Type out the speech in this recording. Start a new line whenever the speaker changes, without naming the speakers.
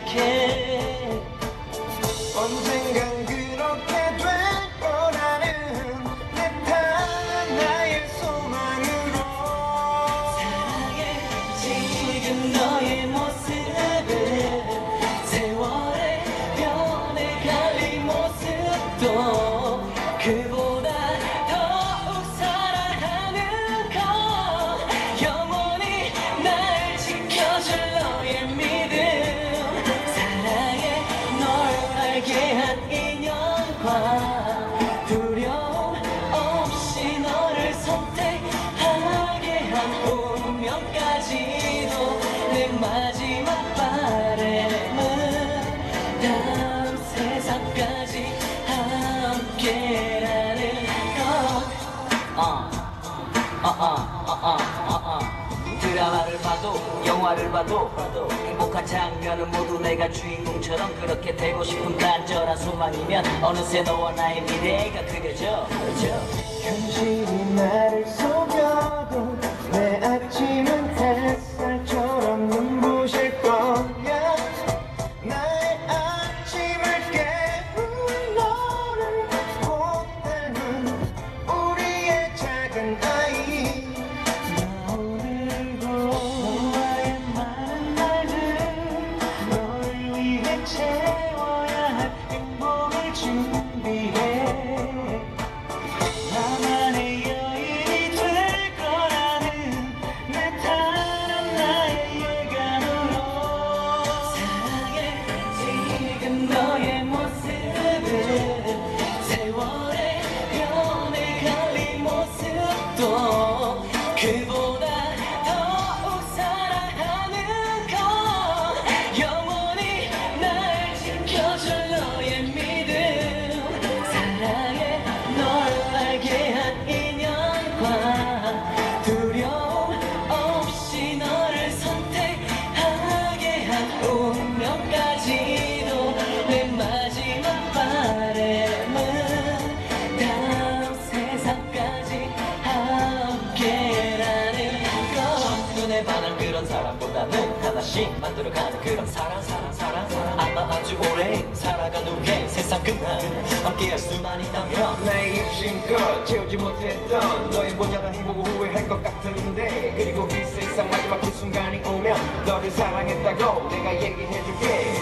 생각해. 언젠간 그렇게 될 거라는 내 나의 소망으로 사랑해. 지금 너의 모습은 세월의 변해갈 이 모습도 그보다 더욱 사랑하는 것. 영원히 날 지켜줄 너의 믿음. 사랑해. 널 알게 한 인연과 두려움 없이 너를 선택하게 한 운명까지도 내 마지막 바람은 다음 세상까지 함께라는 것. 드라마를 봐도 영화를 봐도 행복한 장면은 모두 내가 주인공처럼 그렇게 되고 싶은 간절한 소망이면 어느새 너와 나의 미래가 그려져. 현실이 나를 속여도 내 아침은 햇살처럼 눈부실 거야. 나의 아침을 깨우는 너를 꼭 닮은 우리의 작은 아이. 나 오늘도 너와의 많은 날들 너를 위해 채워야 할 행복을 준비해. 나만의 여인이 될 거라는 내 단한 나의 예감으로 사랑해. 지금 너의 모습은 세월의 변해갈 이 모습도 그보다 더욱 사랑하는 것. 영원히 날 지켜줄 너의 믿음. 사랑해. 널 알게 한 인연과 두려움 없이 너를 선택하게 한 운명까지도 내 마지막 바람은 다음 세상까지 함께라는 것. 첫눈에 반한 그런 사람보다는 하나씩 만들어가는 그런 사랑. 아마 아주 오래 살아간 후에 세상 끝나 함께할 수만 있다면
나의 욕심껏 채우지 못했던 너의 모자란 행복을 후회할 것 같은데, 그리고 이 세상 마지막 그 순간이 오면 너를 사랑했다고 내가 얘기해줄게.